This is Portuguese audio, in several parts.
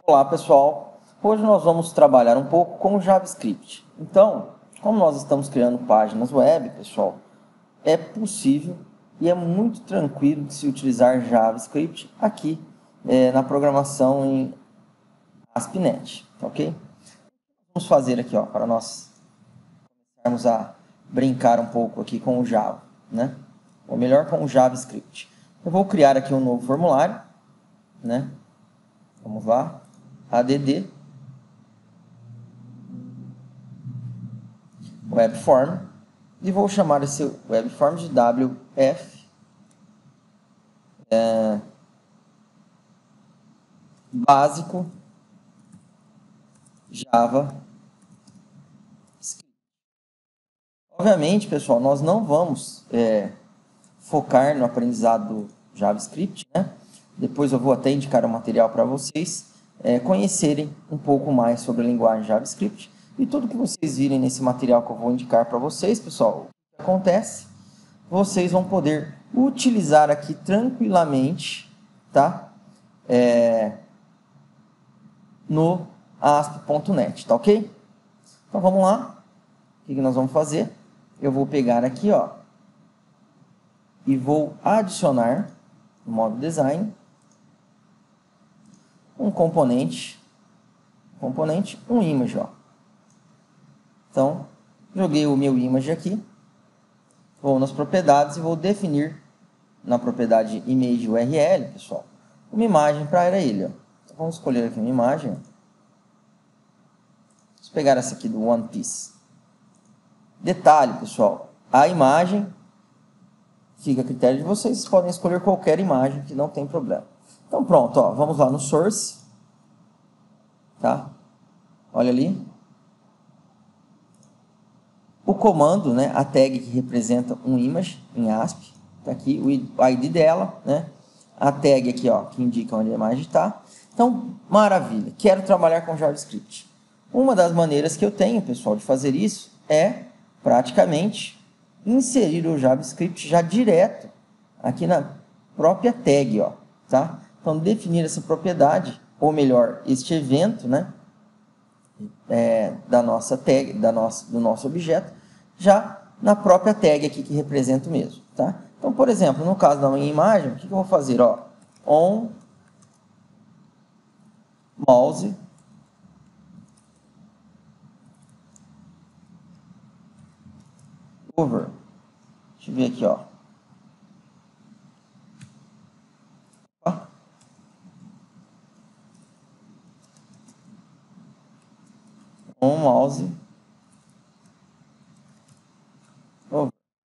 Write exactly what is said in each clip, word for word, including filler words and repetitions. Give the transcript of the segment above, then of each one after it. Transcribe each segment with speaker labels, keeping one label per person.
Speaker 1: Olá pessoal, hoje nós vamos trabalhar um pouco com o JavaScript. Então, como nós estamos criando páginas web, pessoal, é possível e é muito tranquilo de se utilizar JavaScript aqui é, na programação em ASP.NET, tá ok? Vamos fazer aqui, ó, para nós começarmos a brincar um pouco aqui com o Java, né? Ou melhor, com o JavaScript. Eu vou criar aqui um novo formulário, né? Vamos lá. add webform e vou chamar esse webform de wf é, básico Java. Obviamente, pessoal, nós não vamos é, focar no aprendizado do JavaScript, né? Depois eu vou até indicar o material para vocês é, conhecerem um pouco mais sobre a linguagem JavaScript. E tudo que vocês virem nesse material que eu vou indicar para vocês, pessoal, o que acontece? Vocês vão poder utilizar aqui tranquilamente, tá? É, no asp ponto net, tá ok? Então vamos lá. O que nós vamos fazer? Eu vou pegar aqui, ó, e vou adicionar no modo design um componente, componente, um image, ó. Então, joguei o meu image aqui, vou nas propriedades e vou definir na propriedade image U R L, pessoal, uma imagem para ele, ó. Então, vamos escolher aqui uma imagem, ó. Vamos pegar essa aqui do One Piece. Detalhe, pessoal, a imagem fica a critério de vocês, vocês podem escolher qualquer imagem que não tem problema. Então pronto, ó, vamos lá no source, tá? Olha ali. O comando, né, a tag que representa um image em ASP, tá aqui o I D dela, né? A tag aqui, ó, que indica onde a imagem está. Então, maravilha. Quero trabalhar com JavaScript. Uma das maneiras que eu tenho, pessoal, de fazer isso é praticamente inserir o JavaScript já direto aqui na própria tag, ó, tá? Então, definir essa propriedade, ou melhor, este evento, né, é, da nossa tag, da nossa, do nosso objeto, já na própria tag aqui que representa o mesmo, tá? Então, por exemplo, no caso da minha imagem, o que, que eu vou fazer, ó? On mouse over. Deixa eu ver aqui, ó. On mouse over.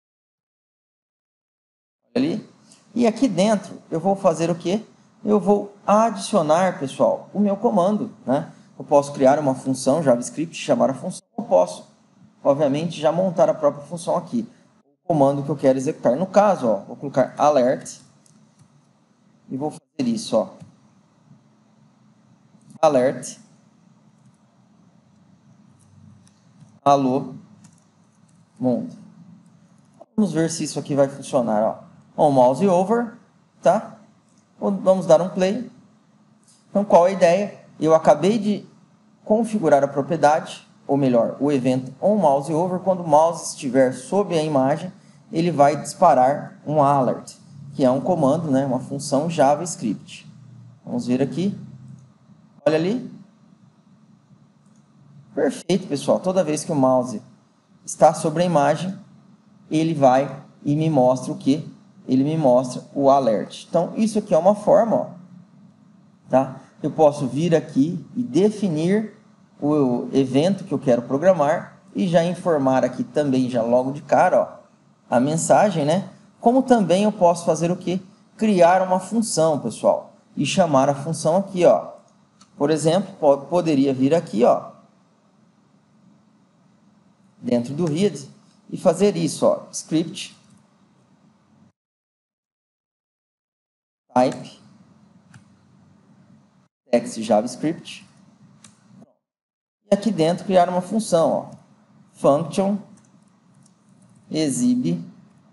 Speaker 1: Olha ali. E aqui dentro eu vou fazer o quê? Eu vou adicionar, pessoal, o meu comando, né? Eu posso criar uma função JavaScript, chamar a função, eu posso, obviamente, já montar a própria função aqui. O comando que eu quero executar. No caso, ó, vou colocar alert e vou fazer isso, ó. Alert alô mundo. Vamos ver se isso aqui vai funcionar, ó. On mouse over, tá? Vamos dar um play. Então, qual a ideia? Eu acabei de configurar a propriedade, ou melhor, o evento on mouse over. Quando o mouse estiver sobre a imagem, ele vai disparar um alert, que é um comando, né, uma função JavaScript. Vamos ver aqui. Olha ali. Perfeito, pessoal. Toda vez que o mouse está sobre a imagem, ele vai e me mostra o quê? Ele me mostra o alert. Então, isso aqui é uma forma, ó, tá? Eu posso vir aqui e definir o evento que eu quero programar e já informar aqui também, já logo de cara, ó, a mensagem, né? Como também eu posso fazer o quê? Criar uma função, pessoal, e chamar a função aqui, ó. Por exemplo, pode, poderia vir aqui, ó, dentro do read e fazer isso, ó, script type text JavaScript. E aqui dentro criar uma função, ó, function exibe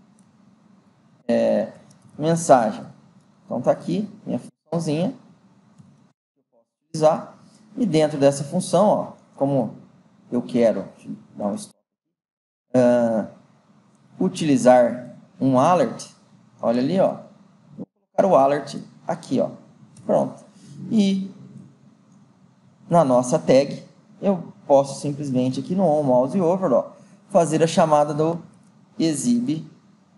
Speaker 1: é, mensagem. Então tá aqui minha funçãozinha. Eu posso utilizar. E dentro dessa função, ó, como eu quero dar um stop, uh, utilizar um alert, olha ali, ó, vou colocar o alert aqui, ó, pronto. E na nossa tag, eu posso simplesmente aqui no on mouse over, ó, fazer a chamada do exibe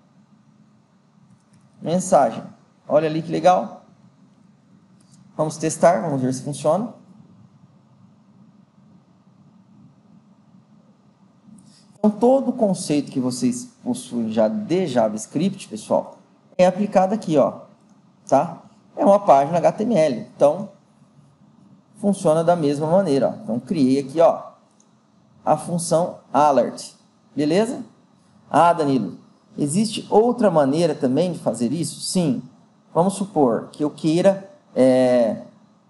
Speaker 1: mensagem. Olha ali que legal. Vamos testar, vamos ver se funciona. Então, todo o conceito que vocês possuem já de JavaScript, pessoal, é aplicado aqui, ó, tá? É uma página H T M L, então funciona da mesma maneira, ó. Então, criei aqui, ó, a função alert, beleza? Ah, Danilo, existe outra maneira também de fazer isso? Sim. Vamos supor que eu queira é,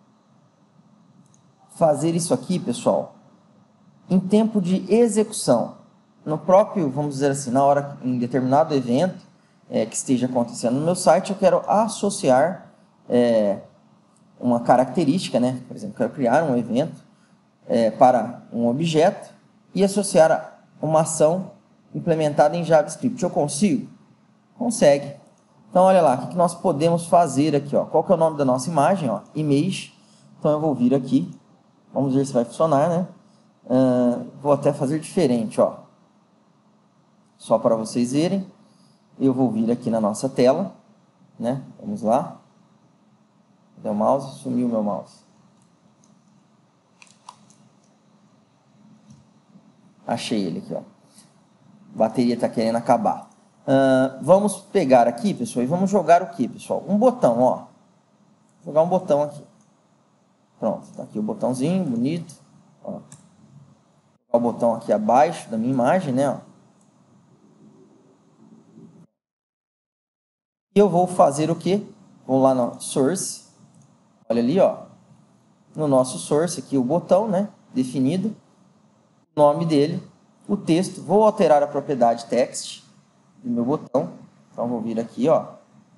Speaker 1: fazer isso aqui, pessoal, em tempo de execução. No próprio, vamos dizer assim, na hora, em determinado evento é, que esteja acontecendo no meu site, eu quero associar é, uma característica, né? Por exemplo, eu quero criar um evento é, para um objeto e associar uma ação implementada em JavaScript. Eu consigo? Consegue. Então, olha lá, o que nós podemos fazer aqui, ó. Qual que é o nome da nossa imagem? Ó? Image. Então, eu vou vir aqui. Vamos ver se vai funcionar, né? Uh, vou até fazer diferente, ó. Só para vocês verem. Eu vou vir aqui na nossa tela, né? Vamos lá. Cadê o mouse? Sumiu o meu mouse. Achei ele aqui, ó. A bateria está querendo acabar. Uh, vamos pegar aqui, pessoal, e vamos jogar o que, pessoal? Um botão, ó. Vou jogar um botão aqui. Pronto, tá aqui o botãozinho, bonito. Ó. Vou jogar o botão aqui abaixo da minha imagem, né? Ó. E eu vou fazer o que? Vou lá no source. Olha ali, ó. No nosso source aqui o botão, né? Definido. O nome dele. O texto. Vou alterar a propriedade text do meu botão. Então, vou vir aqui, ó.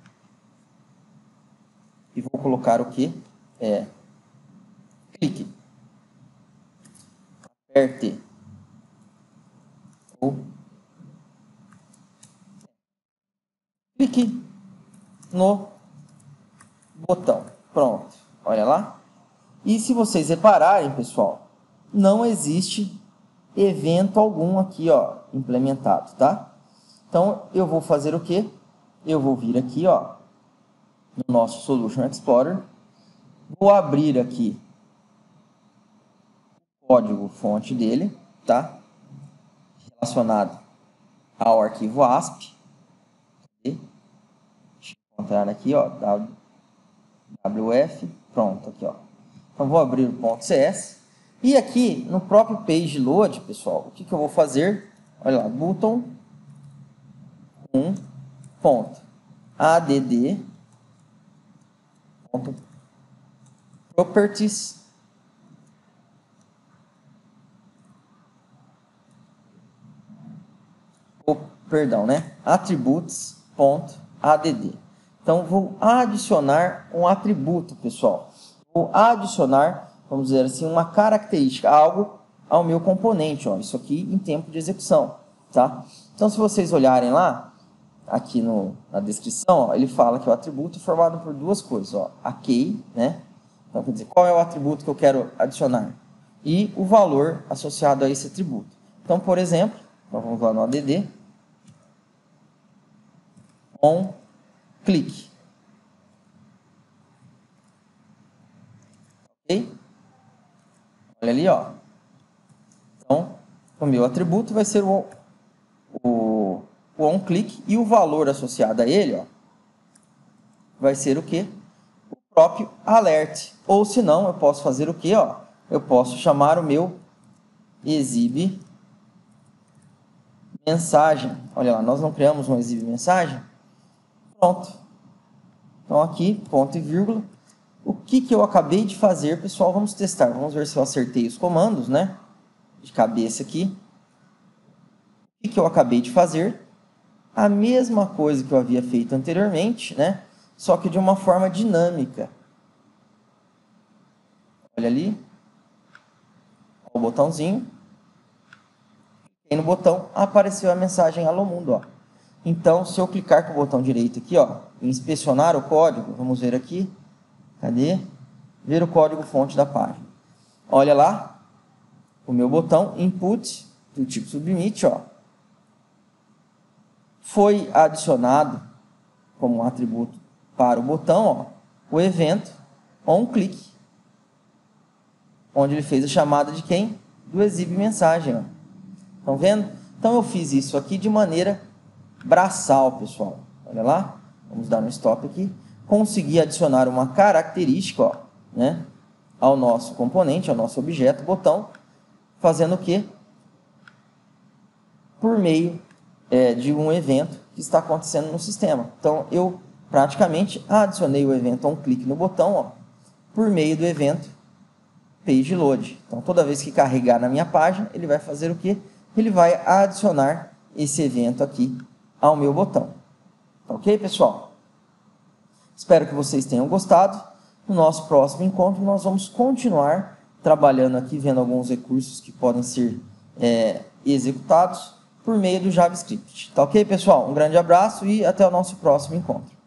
Speaker 1: E vou colocar o que? É... Clique. Aperte. Ou... Clique no botão. Pronto. Olha lá. E se vocês repararem, pessoal, não existe evento algum aqui, ó, implementado, tá? Então, eu vou fazer o quê? Eu vou vir aqui, ó, no nosso Solution Explorer. Vou abrir aqui o código fonte dele, tá? Relacionado ao arquivo A S P. Deixa eu encontrar aqui, ó, W F, pronto, aqui, ó. Então, vou abrir o ponto C S. E aqui, no próprio page load, pessoal, o que, que eu vou fazer? Olha lá, button um ponto add ponto properties oh, perdão, né? attributes ponto add. Então, vou adicionar um atributo, pessoal. Vou adicionar, vamos dizer assim, uma característica, algo ao meu componente, ó. Isso aqui em tempo de execução, tá? Então, se vocês olharem lá, aqui no, na descrição, ó, ele fala que o atributo é formado por duas coisas, ó, a key, né? Então, quer dizer, qual é o atributo que eu quero adicionar? E o valor associado a esse atributo. Então, por exemplo, vamos lá no add, on click. Ok? Olha ali, ó. Então, o meu atributo vai ser o, o, o onClick e o valor associado a ele, ó, vai ser o quê? O próprio alert. Ou se não, eu posso fazer o quê? Ó? Eu posso chamar o meu exibe mensagem. Olha lá, nós não criamos um exibe mensagem? Pronto. Então, aqui, ponto e vírgula. O que, que eu acabei de fazer, pessoal? Vamos testar. Vamos ver se eu acertei os comandos, né? De cabeça aqui. O que, que eu acabei de fazer? A mesma coisa que eu havia feito anteriormente, né? Só que de uma forma dinâmica. Olha ali. O botãozinho. Cliquei no botão, apareceu a mensagem Alô Mundo, ó. Então, se eu clicar com o botão direito aqui, ó, em inspecionar o código, vamos ver aqui. Cadê? Ver o código fonte da página. Olha lá, o meu botão input do tipo submit, ó, foi adicionado como um atributo para o botão, ó, o evento onClick, onde ele fez a chamada de quem? Do exibe mensagem, ó. Estão vendo? Então eu fiz isso aqui de maneira braçal, pessoal. Olha lá, vamos dar um stop aqui. Consegui adicionar uma característica, ó, né, ao nosso componente, ao nosso objeto, botão, fazendo o quê? Por meio é, de um evento que está acontecendo no sistema. Então, eu praticamente adicionei o evento onClick no botão, ó, por meio do evento PageLoad. Então, toda vez que carregar na minha página, ele vai fazer o quê? Ele vai adicionar esse evento aqui ao meu botão. Tá ok, pessoal? Espero que vocês tenham gostado. No nosso próximo encontro, nós vamos continuar trabalhando aqui, vendo alguns recursos que podem ser é, executados por meio do JavaScript. Tá ok, pessoal? Um grande abraço e até o nosso próximo encontro.